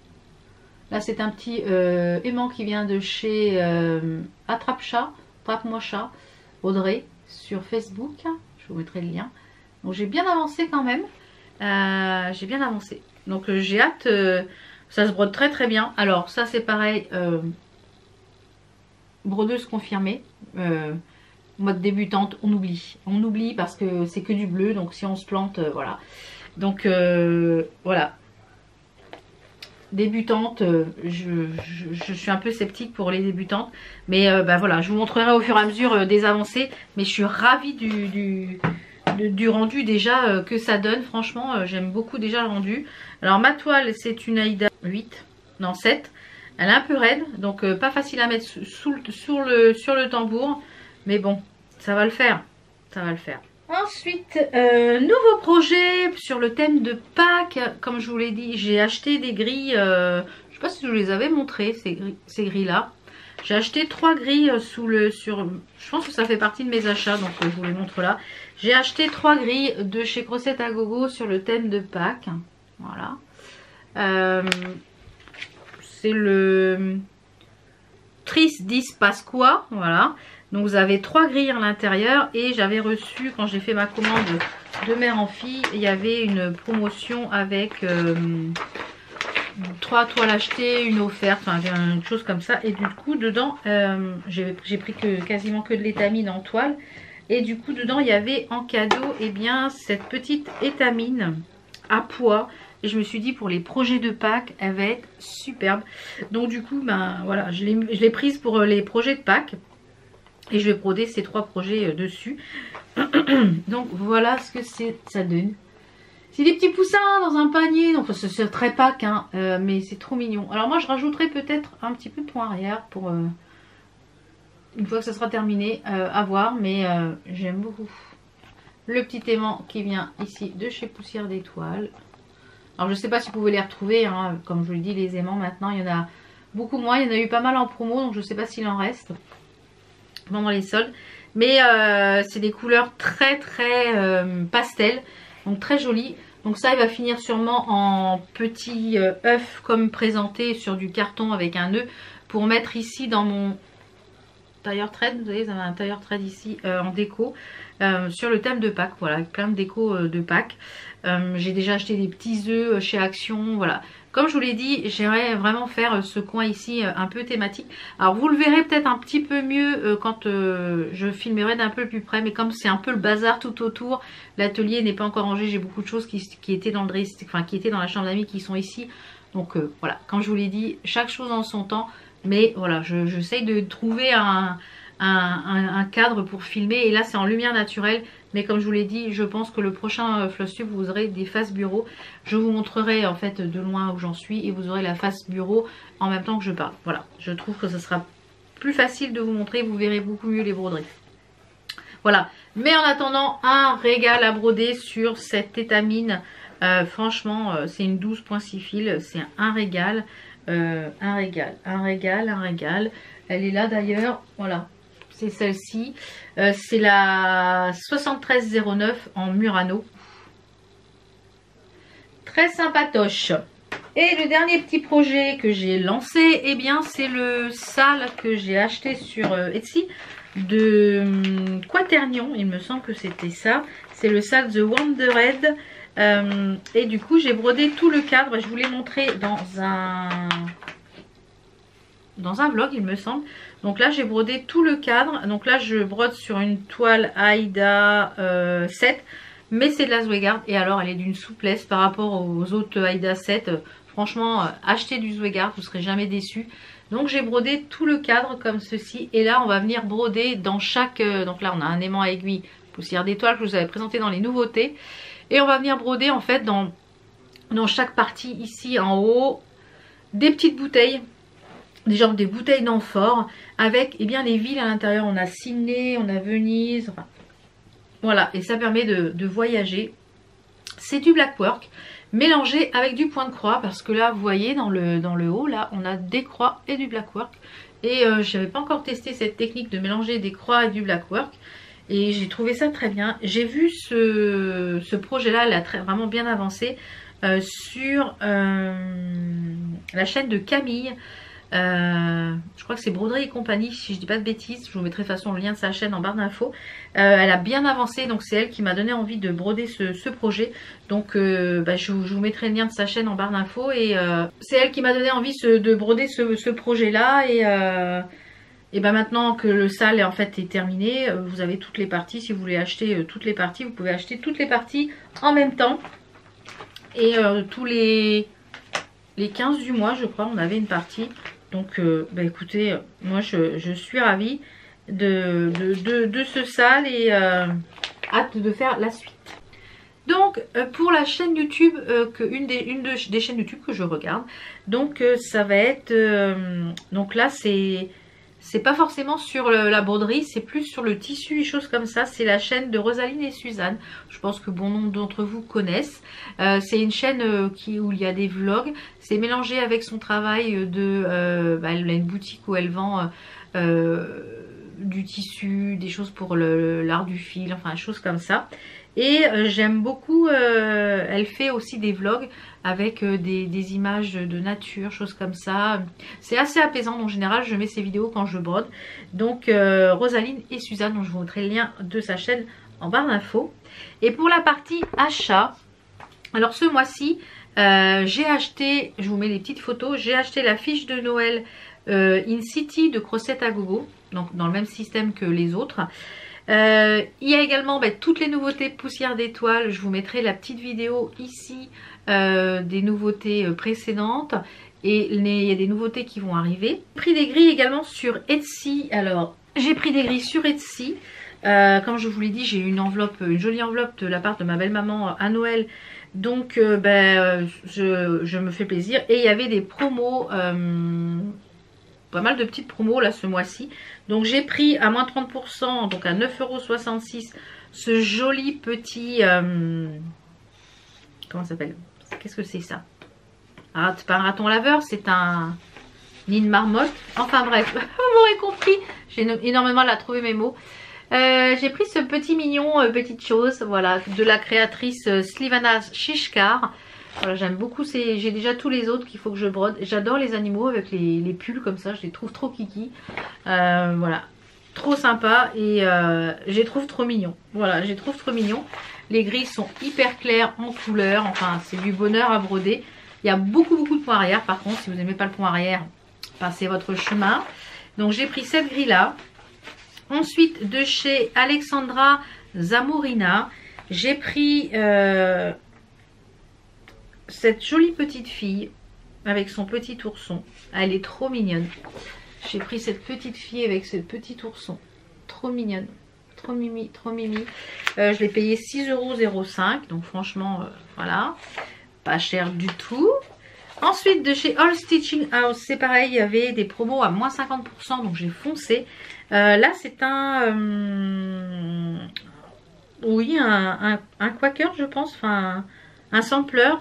Speaker 2: Là c'est un petit euh, aimant qui vient de chez euh, Attrape-Chat, Attrape-moi Chat, Audrey, sur Facebook, je vous mettrai le lien. Donc j'ai bien avancé quand même, euh, j'ai bien avancé. Donc euh, j'ai hâte, euh, ça se brode très très bien. Alors ça c'est pareil, euh, brodeuse confirmée, euh, mode débutante, on oublie. On oublie parce que c'est que du bleu, donc si on se plante, euh, voilà. Donc euh, voilà. Débutante, euh, je, je, je suis un peu sceptique pour les débutantes. Mais euh, bah voilà, je vous montrerai au fur et à mesure euh, des avancées. Mais je suis ravie du, du, du, du rendu déjà euh, que ça donne. Franchement, euh, j'aime beaucoup déjà le rendu. Alors ma toile, c'est une Aïda huit, non sept. Elle est un peu raide, donc euh, pas facile à mettre sous, sous le, sur, le, sur le tambour. Mais bon, ça va le faire. Ça va le faire. Ensuite, euh, nouveau projet sur le thème de Pâques. Comme je vous l'ai dit, j'ai acheté des grilles. Euh, je ne sais pas si je vous les avais montrées, ces, grilles, ces grilles-là. J'ai acheté trois grilles sous le... sur. Je pense que ça fait partie de mes achats, donc euh, je vous les montre là. J'ai acheté trois grilles de chez Crocette à Gogo sur le thème de Pâques. Voilà. Euh, C'est le Tris dix Pasqua. Voilà. Donc vous avez trois grilles à l'intérieur et j'avais reçu, quand j'ai fait ma commande de mère en fille, il y avait une promotion avec euh, trois toiles achetées, une offerte, enfin une chose comme ça. Et du coup dedans, euh, j'ai pris que, quasiment que de l'étamine en toile. Et du coup dedans il y avait en cadeau eh bien, cette petite étamine à pois. Et je me suis dit pour les projets de Pâques, elle va être superbe. Donc du coup, ben voilà, je l'ai prise pour les projets de Pâques. Et je vais broder ces trois projets dessus. Donc voilà ce que ça donne. C'est des petits poussins dans un panier. Donc c'est très Pâques, hein, euh, mais c'est trop mignon. Alors moi je rajouterai peut-être un petit peu de point arrière pour euh, une fois que ça sera terminé, euh, à voir. Mais euh, j'aime beaucoup. Le petit aimant qui vient ici de chez Poussière d'Étoiles. Alors je ne sais pas si vous pouvez les retrouver, hein. Comme je vous le dis, les aimants maintenant il y en a beaucoup moins. Il y en a eu pas mal en promo, donc je ne sais pas s'il en reste pendant les soldes. Mais euh, c'est des couleurs très très euh, pastel, donc très jolies. Donc ça il va finir sûrement en petit euh, œuf comme présenté sur du carton avec un nœud pour mettre ici dans mon tailleur thread. Vous voyez, vous avez un tailleur thread ici euh, en déco euh, sur le thème de Pâques. Voilà, avec plein de déco euh, de Pâques. Euh, j'ai déjà acheté des petits œufs chez Action. Voilà, comme je vous l'ai dit, j'aimerais vraiment faire ce coin ici euh, un peu thématique. Alors vous le verrez peut-être un petit peu mieux euh, quand euh, je filmerai d'un peu plus près. Mais comme c'est un peu le bazar tout autour, l'atelier n'est pas encore rangé. J'ai beaucoup de choses qui, qui étaient dans le dress, enfin qui étaient dans la chambre d'amis qui sont ici. Donc euh, voilà, comme je vous l'ai dit, chaque chose en son temps. Mais voilà, j'essaye de trouver un, un, un, un cadre pour filmer. Et là, c'est en lumière naturelle. Mais comme je vous l'ai dit, je pense que le prochain Flosstube, vous aurez des faces bureau. Je vous montrerai en fait de loin où j'en suis. Et vous aurez la face bureau en même temps que je parle. Voilà, je trouve que ce sera plus facile de vous montrer. Vous verrez beaucoup mieux les broderies. Voilà, mais en attendant, un régal à broder sur cette étamine. Euh, franchement, euh, c'est une douze point six fils. C'est un régal. Euh, un régal, un régal, un régal. Elle est là d'ailleurs, voilà, c'est celle-ci. Euh, c'est la soixante-treize zéro neuf en Murano. Très sympatoche. Et le dernier petit projet que j'ai lancé, eh bien c'est le sale que j'ai acheté sur euh, Etsy de hum, Quaternion, il me semble que c'était ça. C'est le sale The Wandered. Euh, et du coup j'ai brodé tout le cadre, je vous l'ai montré dans un dans un vlog il me semble. Donc là j'ai brodé tout le cadre, donc là je brode sur une toile Aïda euh, sept, mais c'est de la Zweigart et alors elle est d'une souplesse par rapport aux autres Aïda sept. Franchement, achetez du Zweigart, vous ne serez jamais déçus. Donc j'ai brodé tout le cadre comme ceci et là on va venir broder dans chaque, donc là on a un aimant à aiguille Poussière d'Étoiles que je vous avais présenté dans les nouveautés. Et on va venir broder en fait dans, dans chaque partie ici en haut des petites bouteilles, des genres des bouteilles d'amphore avec eh bien les villes à l'intérieur. On a Sydney, on a Venise, enfin, voilà, et ça permet de, de voyager. C'est du blackwork mélangé avec du point de croix parce que là vous voyez dans le, dans le haut là on a des croix et du blackwork. Et euh, je n'avais pas encore testé cette technique de mélanger des croix et du blackwork. Et j'ai trouvé ça très bien. J'ai vu ce, ce projet-là, elle a très, vraiment bien avancé euh, sur euh, la chaîne de Camille. Euh, je crois que c'est Broderie et compagnie, si je dis pas de bêtises. Je vous mettrai de toute façon le lien de sa chaîne en barre d'infos. Euh, elle a bien avancé, donc c'est elle qui m'a donné envie de broder ce, ce projet. Donc euh, bah, je, je vous mettrai le lien de sa chaîne en barre d'infos. Et euh, c'est elle qui m'a donné envie ce, de broder ce, ce projet-là. Et... Euh, Et bien maintenant que le sale en fait est terminé, vous avez toutes les parties. Si vous voulez acheter toutes les parties, vous pouvez acheter toutes les parties en même temps. Et euh, tous les, les quinze du mois, je crois, on avait une partie. Donc, euh, bah écoutez, moi je, je suis ravie de, de, de, de ce sale et euh, hâte de faire la suite. Donc euh, pour la chaîne YouTube, euh, que une, des, une de, des chaînes YouTube que je regarde, donc euh, ça va être, euh, donc là c'est c'est pas forcément sur le, la broderie, c'est plus sur le tissu et choses comme ça. C'est la chaîne de Rosaline et Suzanne, je pense que bon nombre d'entre vous connaissent. Euh, c'est une chaîne euh, qui, où il y a des vlogs, c'est mélangé avec son travail de, euh, bah, elle a une boutique où elle vend... Euh, euh, du tissu, des choses pour l'art du fil, enfin des choses comme ça. Et euh, j'aime beaucoup, euh, elle fait aussi des vlogs avec euh, des, des images de nature, choses comme ça. C'est assez apaisant, en général je mets ces vidéos quand je brode. Donc euh, Rosaline et Suzanne, dont je vous montrerai le lien de sa chaîne en barre d'infos. Et pour la partie achat, alors ce mois-ci, euh, j'ai acheté, je vous mets les petites photos, j'ai acheté la fiche de Noël euh, In City de Crocette à Gogo, donc dans le même système que les autres. Euh, il y a également bah, toutes les nouveautés poussière d'étoiles. Je vous mettrai la petite vidéo ici euh, des nouveautés euh, précédentes. Et il y a des nouveautés qui vont arriver. J'ai pris des grilles également sur Etsy. Alors, j'ai pris des grilles sur Etsy. Euh, comme je vous l'ai dit, j'ai une enveloppe, une jolie enveloppe de la part de ma belle-maman à Noël. Donc, euh, ben, je, je me fais plaisir. Et il y avait des promos... Euh, pas mal de petites promos là ce mois-ci. Donc j'ai pris à moins trente pour cent, donc à neuf euros soixante-six, ce joli petit... Euh, comment ça s'appelle? Qu'est-ce que c'est ça? Ah, c'est pas un raton laveur, c'est un... une marmotte. Enfin bref, vous m'aurez compris. J'ai énormément là trouvé mes mots. Euh, j'ai pris ce petit mignon, euh, petite chose, voilà, de la créatrice euh, Slivana Shishkar. Voilà, j'aime beaucoup ces... J'ai déjà tous les autres qu'il faut que je brode. J'adore les animaux avec les, les pulls comme ça. Je les trouve trop kiki. Euh, voilà. Trop sympa. Et euh, je les trouve trop mignons. Voilà, je les trouve trop mignons. Les grilles sont hyper claires en couleur. Enfin, c'est du bonheur à broder. Il y a beaucoup, beaucoup de points arrière. Par contre, si vous n'aimez pas le point arrière, passez votre chemin. Donc, j'ai pris cette grille-là. Ensuite, de chez Alexandra Zamorina, j'ai pris... Euh, cette jolie petite fille avec son petit ourson. Elle est trop mignonne. J'ai pris cette petite fille avec ce petit ourson. Trop mignonne. Trop mimi, trop mimi. Euh, je l'ai payé six euros zéro cinq. Donc franchement, euh, voilà. Pas cher du tout. Ensuite, de chez All Stitching House, c'est pareil. Il y avait des promos à moins cinquante pour cent. Donc j'ai foncé. Euh, là, c'est un... Euh, oui, un, un, un quaker, je pense. Enfin, un, un sampler.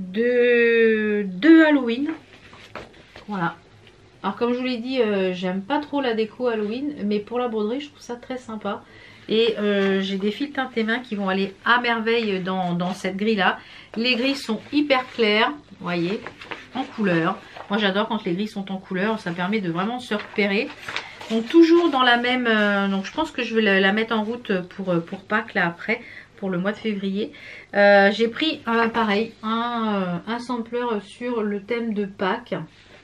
Speaker 2: De, de Halloween. Voilà. Alors comme je vous l'ai dit, euh, j'aime pas trop la déco Halloween, mais pour la broderie je trouve ça très sympa. Et euh, j'ai des fils teintés main qui vont aller à merveille dans, dans cette grille là. Les grilles sont hyper claires, vous voyez, en couleur. Moi j'adore quand les grilles sont en couleur, ça permet de vraiment se repérer. Donc toujours dans la même, euh, donc je pense que je vais la, la mettre en route pour, pour Pâques là après. Pour le mois de février, euh, j'ai pris euh, pareil un, euh, un sampler sur le thème de Pâques,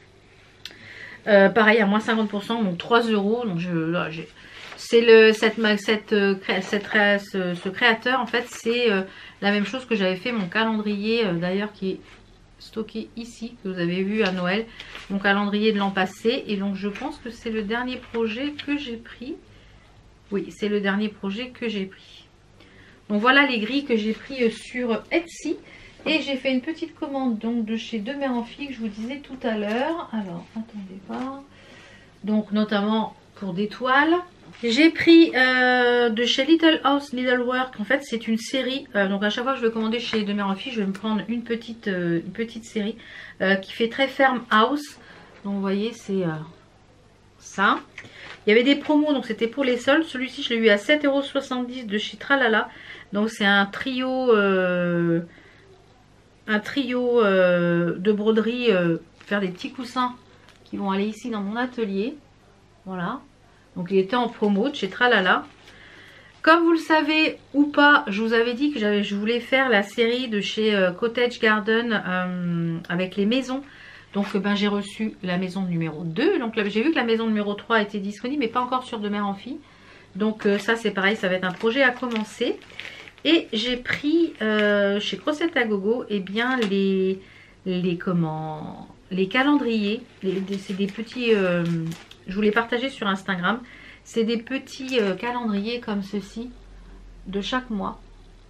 Speaker 2: euh, pareil à moins cinquante pour cent, donc trois euros. Donc je c'est le cette cette, cette, cette ce, ce créateur en fait, c'est euh, la même chose que j'avais fait mon calendrier euh, d'ailleurs, qui est stocké ici, que vous avez vu à Noël, mon calendrier de l'an passé. Et donc je pense que c'est le dernier projet que j'ai pris. Oui, c'est le dernier projet que j'ai pris. Donc voilà les grilles que j'ai pris sur Etsy. Et j'ai fait une petite commande donc de chez De Mère en Fille que je vous disais tout à l'heure. Alors attendez voir. Donc notamment pour des toiles. J'ai pris euh, de chez Little House Needlework. En fait c'est une série. Euh, donc à chaque fois que je vais commander chez De Mère en Fille, je vais me prendre une petite, euh, une petite série euh, qui fait très ferme house. Donc vous voyez c'est euh, ça. Il y avait des promos, donc c'était pour les soldes. Celui-ci je l'ai eu à sept euros soixante-dix de chez Tralala. Donc c'est un trio, euh, un trio euh, de broderie, euh, faire des petits coussins qui vont aller ici dans mon atelier. Voilà. Donc il était en promo de chez Tralala. Comme vous le savez ou pas, je vous avais dit que je voulais faire la série de chez euh, Cottage Garden euh, avec les maisons. Donc ben, j'ai reçu la maison numéro deux. Donc j'ai vu que la maison numéro trois était disponible, mais pas encore sur De Mère en Fille. Donc euh, ça c'est pareil, ça va être un projet à commencer. Et j'ai pris euh, chez Crochet à Gogo, et eh bien les, les, comment, les calendriers. C'est des petits, euh, je vous les partageais sur Instagram. C'est des petits euh, calendriers comme ceci de chaque mois.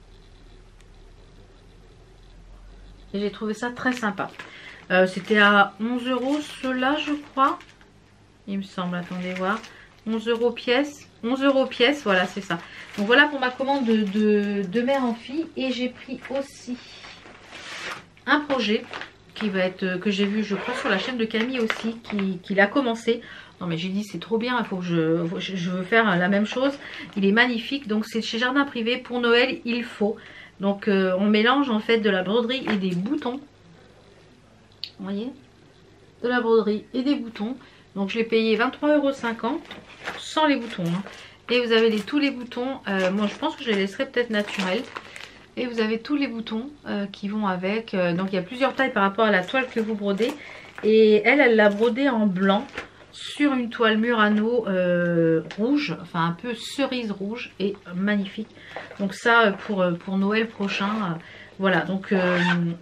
Speaker 2: Et j'ai trouvé ça très sympa. Euh, C'était à onze euros ceux-là, je crois. Il me semble, attendez voir. onze euros pièce. onze euros pièce, voilà, c'est ça. Donc voilà pour ma commande de, de, de mère en fille. Et j'ai pris aussi un projet qui va être, que j'ai vu, je crois, sur la chaîne de Camille aussi, qui, qui l'a commencé. Non mais j'ai dit c'est trop bien, il faut que je, je veux faire la même chose. Il est magnifique. Donc c'est chez Jardin Privé. Pour Noël, il faut. Donc euh, on mélange en fait de la broderie et des boutons. Vous voyez, de la broderie et des boutons. Donc je l'ai payé vingt-trois euros cinquante sans les boutons. Hein. Et vous avez les, tous les boutons. Euh, moi je pense que je les laisserai peut-être naturels. Et vous avez tous les boutons euh, qui vont avec. Euh, donc il y a plusieurs tailles par rapport à la toile que vous brodez. Et elle, elle l'a brodé en blanc sur une toile Murano euh, rouge. Enfin un peu cerise rouge. Et magnifique. Donc ça pour, pour Noël prochain. Euh, voilà donc... Euh,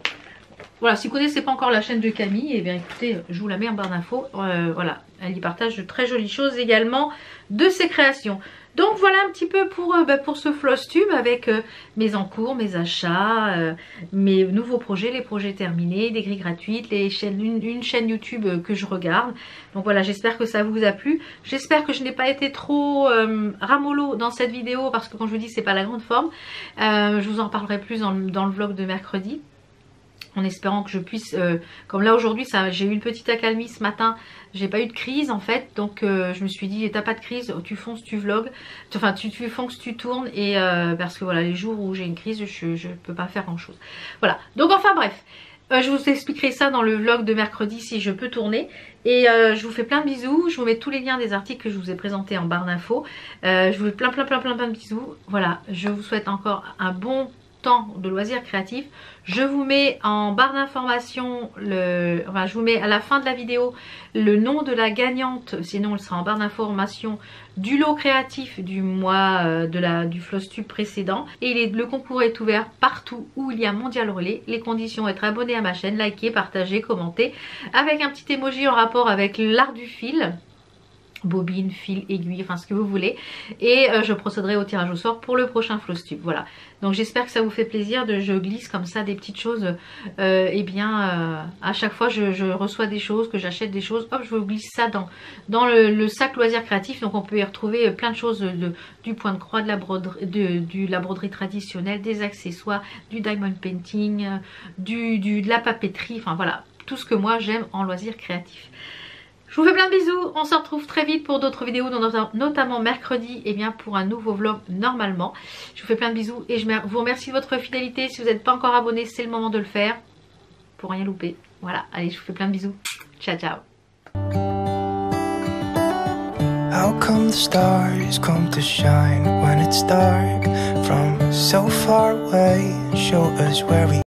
Speaker 2: Voilà, si vous ne connaissez pas encore la chaîne de Camille, eh bien écoutez, je vous la mets en barre d'infos. Euh, voilà, elle y partage de très jolies choses également de ses créations. Donc voilà un petit peu pour, euh, bah, pour ce Flosstube avec euh, mes encours, mes achats, euh, mes nouveaux projets, les projets terminés, des grilles gratuites, les chaînes, une, une chaîne YouTube euh, que je regarde. Donc voilà, j'espère que ça vous a plu. J'espère que je n'ai pas été trop euh, ramollo dans cette vidéo parce que quand je vous dis c'est pas la grande forme. Euh, je vous en parlerai plus dans le, dans le vlog de mercredi. En espérant que je puisse, euh, comme là aujourd'hui j'ai eu une petite accalmie ce matin, j'ai pas eu de crise en fait, donc euh, je me suis dit t'as pas de crise, tu fonces, tu vlogs, enfin tu, tu fonces, tu tournes, et euh, parce que voilà, les jours où j'ai une crise je, je peux pas faire grand chose. Voilà, donc enfin bref, euh, je vous expliquerai ça dans le vlog de mercredi si je peux tourner. Et euh, je vous fais plein de bisous, je vous mets tous les liens des articles que je vous ai présentés en barre d'infos. Euh, je vous fais plein plein plein plein plein de bisous. Voilà, je vous souhaite encore un bon temps de loisirs créatifs. Je vous mets en barre d'information, le, enfin je vous mets à la fin de la vidéo le nom de la gagnante, sinon elle sera en barre d'information, du lot créatif du mois euh, de la, du Flosstube précédent. Et il est, le concours est ouvert partout où il y a Mondial Relais. Les conditions: être abonné à ma chaîne, liker, partager, commenter, avec un petit emoji en rapport avec l'art du fil. Bobine, fil, aiguille, enfin ce que vous voulez. Et euh, je procéderai au tirage au sort pour le prochain Flosstube. Voilà. Donc j'espère que ça vous fait plaisir. De, je glisse comme ça des petites choses. Euh, et bien euh, à chaque fois je, je reçois des choses, que j'achète des choses. Hop, je vous glisse ça dans, dans le, le sac loisirs créatifs. Donc on peut y retrouver plein de choses. De, du point de croix, de la, broderie, de, du, la broderie traditionnelle, des accessoires, du diamond painting, du, du, de la papeterie. Enfin voilà, tout ce que moi j'aime en loisirs créatifs. Je vous fais plein de bisous, on se retrouve très vite pour d'autres vidéos, notamment mercredi, et bien pour un nouveau vlog normalement. Je vous fais plein de bisous et je vous remercie de votre fidélité. Si vous n'êtes pas encore abonné, c'est le moment de le faire pour rien louper. Voilà, allez, je vous fais plein de bisous. Ciao, ciao.
Speaker 1: How come the stars come to shine when it's dark from so far away? Show us where we